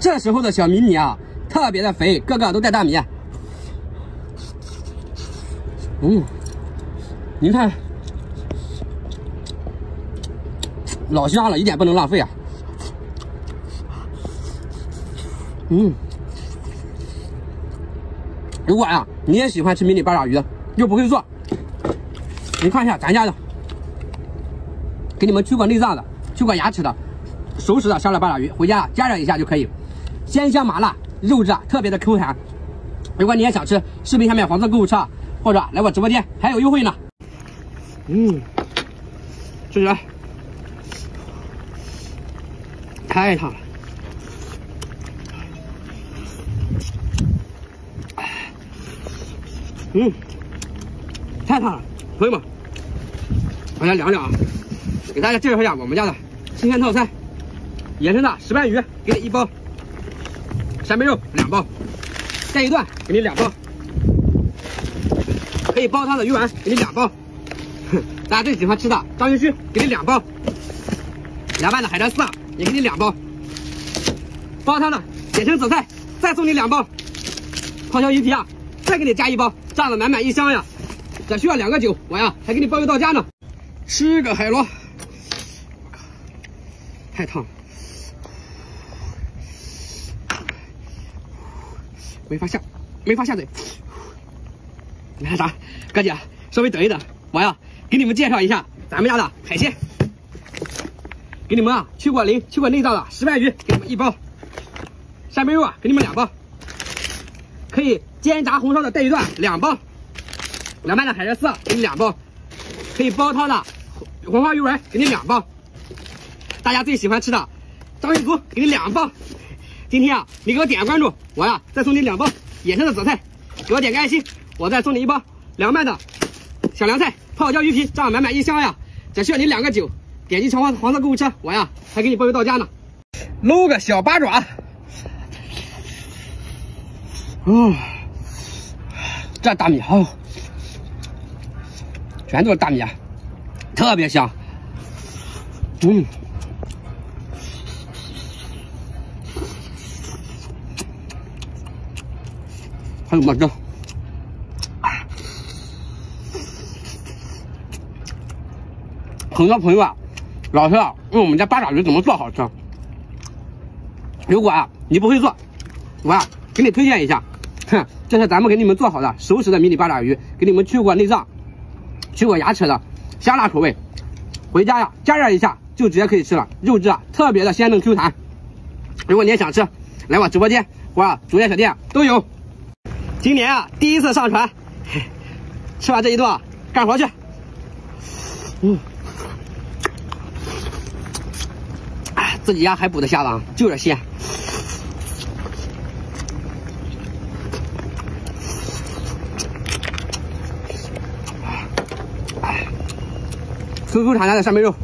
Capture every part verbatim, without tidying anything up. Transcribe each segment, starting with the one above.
这时候的小迷你啊，特别的肥，个个都带大米。嗯，您看，老香了，一点不能浪费啊。嗯，如果呀，你也喜欢吃迷你八爪鱼的，又不会做，你看一下咱家的，给你们去过内脏的，去过牙齿的，熟食的沙拉八爪鱼，回家加热一下就可以，鲜香麻辣，肉质啊特别的 Q 弹。如果你也想吃，视频下面黄色购物车或者来我直播间还有优惠呢。嗯，吃起来太烫了。嗯，太烫了，朋友们，我来量量啊，给大家介绍一下我们家的新鲜套餐。野生的石斑鱼给你一包，扇贝肉两包，带一段给你两包，可以煲汤的鱼丸给你两包，大家最喜欢吃的章鱼须给你两包，凉拌的海蜇丝啊也给你两包，煲汤的野生紫菜再送你两包，泡椒鱼皮啊再给你加一包，炸的满满一箱呀！这需要两个酒，我呀还给你包邮到家呢。吃个海螺，太烫了，没法下，没法下嘴。你看啥？哥姐，稍微等一等，我呀给你们介绍一下咱们家的海鲜。给你们啊去过鳞、去过内脏的石斑鱼，给你们一包；扇贝肉啊给你们两包，可以煎炸红烧的带鱼段两包，凉拌的海蜇丝给你两包，可以煲汤的黄花鱼丸给你两包，大家最喜欢吃的章鱼足给你两包。今天啊，你给我点个关注，我呀再送你两包野生的紫菜，给我点个爱心，我再送你一包凉拌的小凉菜，泡椒鱼皮，这样满满一箱呀！只需要你两个酒，点击黄黄色购物车，我呀还给你包邮到家呢。搂个小八爪，哦，这大米哦，全都是大米啊，特别香。嗯，还有么子？很多朋友啊，老师啊，问我们家八爪鱼怎么做好吃。如果啊你不会做，我啊给你推荐一下，哼，这是咱们给你们做好的熟食的迷你八爪鱼，给你们去过内脏、去过牙齿的香辣口味，回家呀加热一下就直接可以吃了，肉质啊特别的鲜嫩 Q 弹。如果你也想吃，来我直播间或者主页小店都有。今年啊第一次上传，吃完这一顿啊干活去。嗯，哎，自己家还捕的虾子啊，就是鲜。Q Q 弹弹的扇贝肉，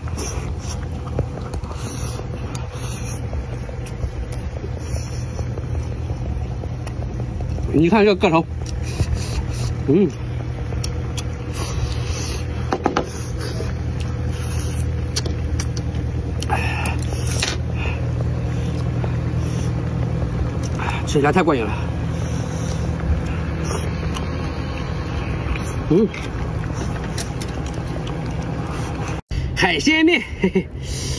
你看这个个头，嗯，吃起来太过瘾了，嗯。海鲜面，嘿嘿，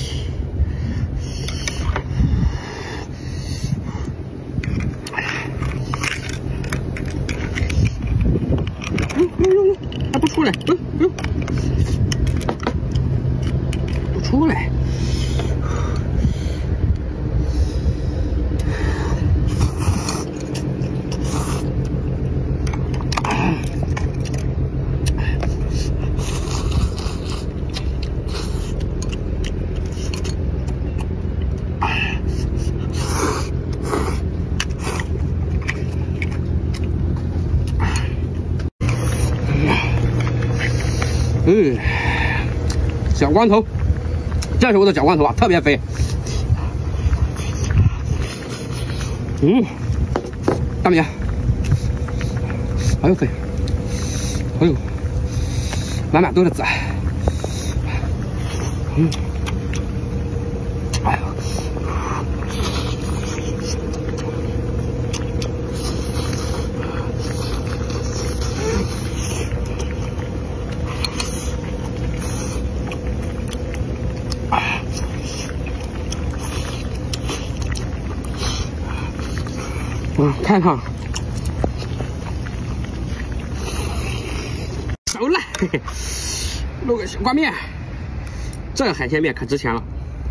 嗯嗯嗯，还不出来，嗯嗯，不出来，嗯，小光头，这是我的小光头啊，特别肥。嗯，大米，哎呦肥，哎呦，满满都是籽。嗯，哎呦， 嗯，看看，熟了，嘿嘿，弄个小挂面，这个海鲜面可值钱了。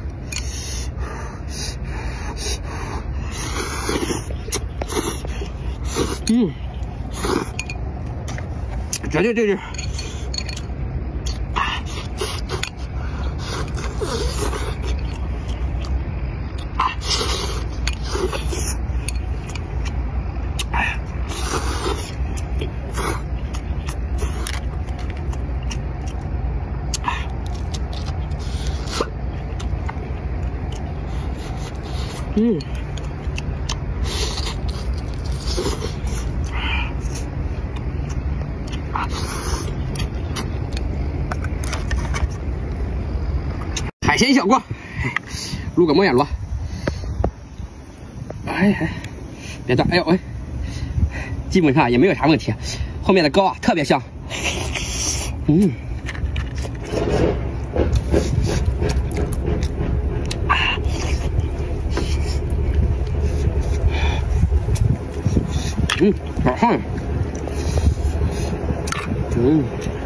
嗯，绝对对对。 嗯，海鲜小锅，撸个馍眼螺。哎哎，别动！哎呦喂，基本上也没有啥问题。后面的膏啊特别香。嗯。 嗯，好香。嗯。